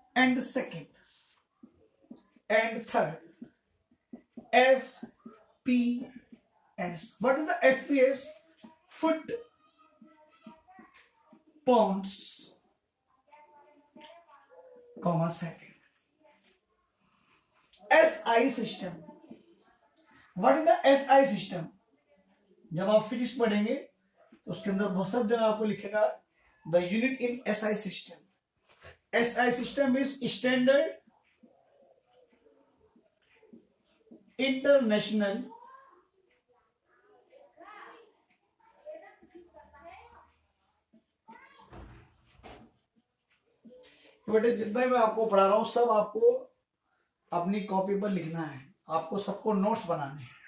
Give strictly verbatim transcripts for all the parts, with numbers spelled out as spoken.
and second and third. F P S. What is the F P S? Foot pounds, comma second. S I system. What is the S I system? जब आप physics पढ़ेंगे तो उसके अंदर बहुत सब जगह आपको लिखेगा the unit in S I system. S I system is standard international बेटे जितना मैं आपको पढ़ा रहा हूं सब आपको अपनी कॉपी पर लिखना है, आपको सबको नोट्स बनाने हैं.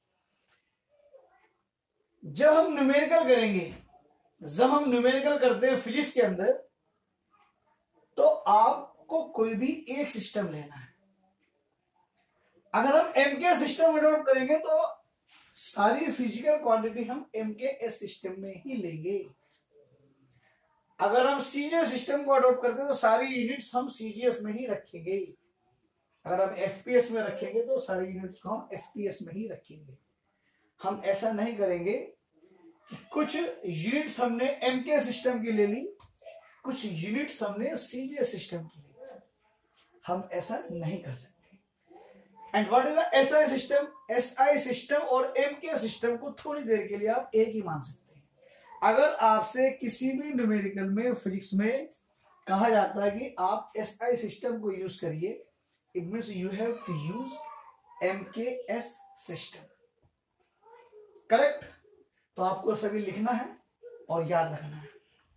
जब हम न्यूमेरिकल करेंगे, जब हम न्यूमेरिकल करते हैं फिजिक्स के अंदर, तो आपको कोई भी एक सिस्टम लेना है. अगर हम एम के सिस्टम अडॉप्ट करेंगे तो सारी फिजिकल क्वांटिटी हम एम के एस सिस्टम में ही लेंगे. अगर हम सीजे सिस्टम को अडॉप्ट करते हैं तो सारी यूनिट्स हम सीजीएस में ही रखेंगे. अगर हम एफपीएस में रखेंगे तो सारी यूनिट्स को हम एफपीएस में ही रखेंगे. हम ऐसा नहीं करेंगे कि कुछ यूनिट्स हमने एमके सिस्टम की ले ली, कुछ यूनिट्स हमने सीजे सिस्टम की ले. हम ऐसा नहीं कर सकते. And what is the SI system? SI system और एमके सिस्टम को थोड़ी देर के लिए आप एक ही मान सकते हैं. अगर आपसे किसी भी न्यूमेरिकल में फिजिक्स में कहा जाता है कि आप एसआई सिस्टम को यूज करिए, it means you have to use MKS system. Correct? तो आपको सभी लिखना है और याद रखना है.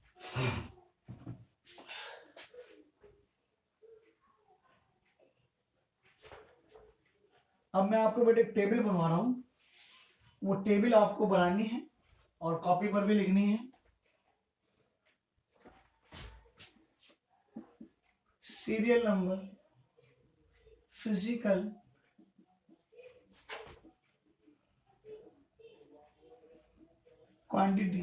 अब मैं आपको बेटे टेबल बनवा रहा हूं, वो टेबल आपको बनानी है और कॉपी पर भी लिखनी है. Serial number, physical, quantity,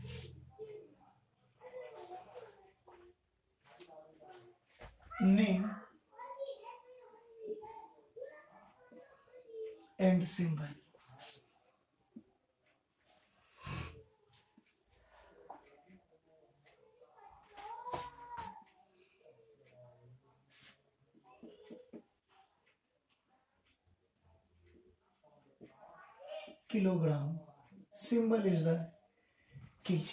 name and symbol. Kilogram, symbol is the kg.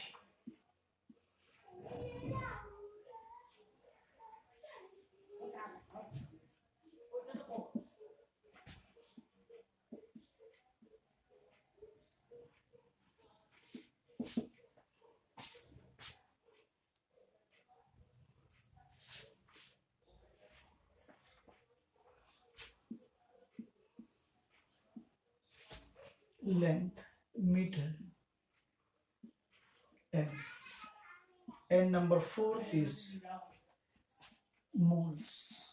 Length, meter, m. And number four is moles.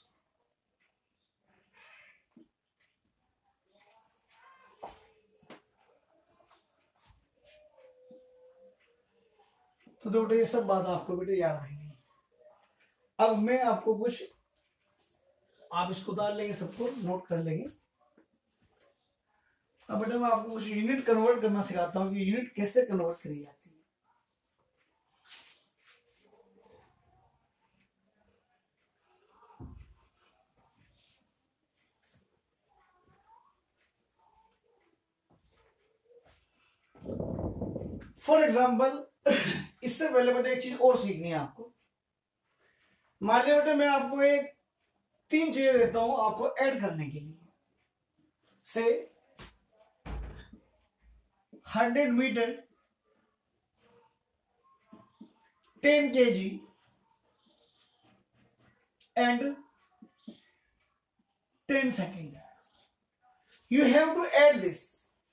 तो बेटे ये सब बात आपको बेटे याद आएगी. अब मैं आपको कुछ, आप इसको डाल लेंगे, सबको नोट कर लेंगे. अब बेटा मैं आपको कुछ यूनिट कन्वर्ट करना सिखाता हूं कि यूनिट कैसे कन्वर्ट करी जाती है. फॉर एग्जाम्पल, इससे पहले बेटा एक चीज और सीखनी है आपको. मान लिया बेटा मैं आपको एक तीन चीजें देता हूं आपको ऐड करने के लिए. से hundred metre, ten K G and ten second. You have to add this.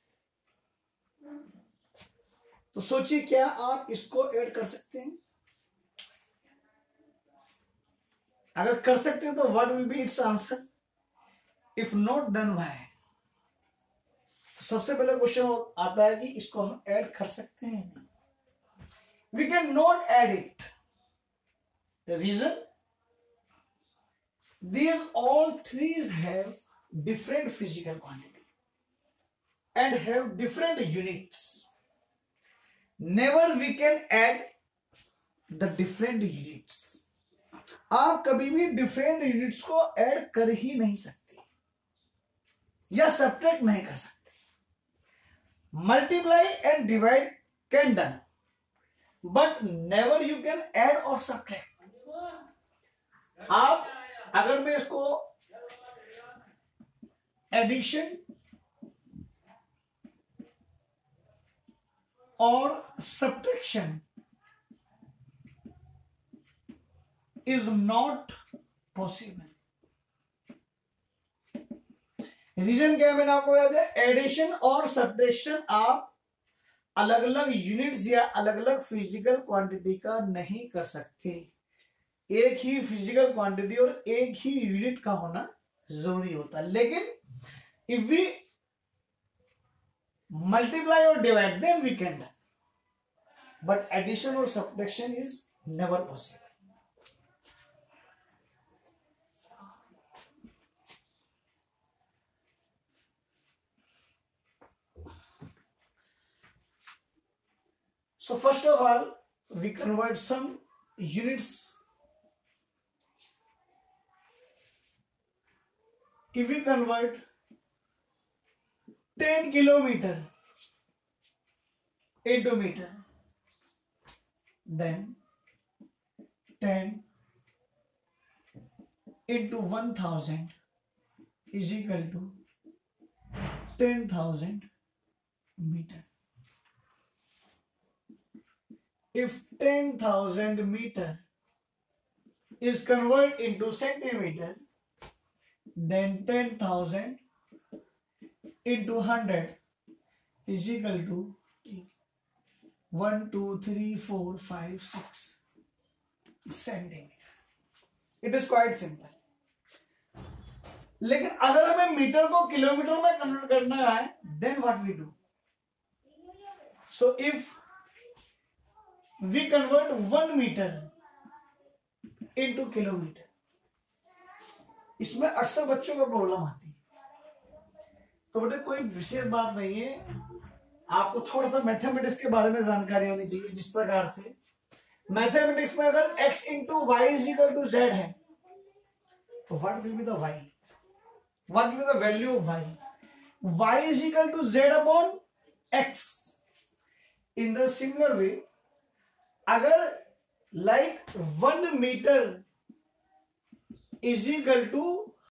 तो सोचिए क्या आप इसको ऐड कर सकते हैं? अगर कर सकते हैं तो what will be its answer? If not done why? तो सबसे पहले क्वेश्चन आता है कि इसको हम ऐड कर सकते हैं. We can not add it. Reason? these all threes have different physical quantity and have different units. Never we can add the different units. आप कभी भी डिफरेंट यूनिट्स को ऐड कर ही नहीं सकते या सब्ट्रैक्ट नहीं कर सकते. Multiply and divide can done, but never you can add और सब्ट्रैक्ट. आप अगर मैं इसको एडिशन और subtraction is not possible. Reason क्या है मैंने आपको याद है, एडिशन और सब्ट्रैक्शन आप अलग अलग यूनिट्स या अलग अलग फिजिकल क्वांटिटी का नहीं कर सकते. एक ही फिजिकल क्वांटिटी और एक ही यूनिट का होना जरूरी होता है. लेकिन इफ वी मल्टीप्लाई और divide then we can done, but addition और subtraction is never possible. So first of all, we convert some units. If we convert ten kilometer into meter, then ten into one thousand is equal to ten thousand meter. If ten thousand meter is converted into centimeter, then ten thousand into one hundred is equal to one, two, three, four, five, six centimeter. It is quite simple. लेकिन अगर हमें metre को kilometre में convert करना है, then what we do? So if we convert one meter into kilometer, इसमें अक्सर बच्चों को प्रॉब्लम आती है. तो बेटे कोई विशेष बात नहीं है, आपको थोड़ा सा मैथमेटिक्स के बारे में जानकारी होनी चाहिए. जिस प्रकार से मैथमेटिक्स में अगर x into Y is equal to Z है, तो what will be the y, what will be the value of y? y is equal to z upon x. In the similar way, अगर like one metre is equal to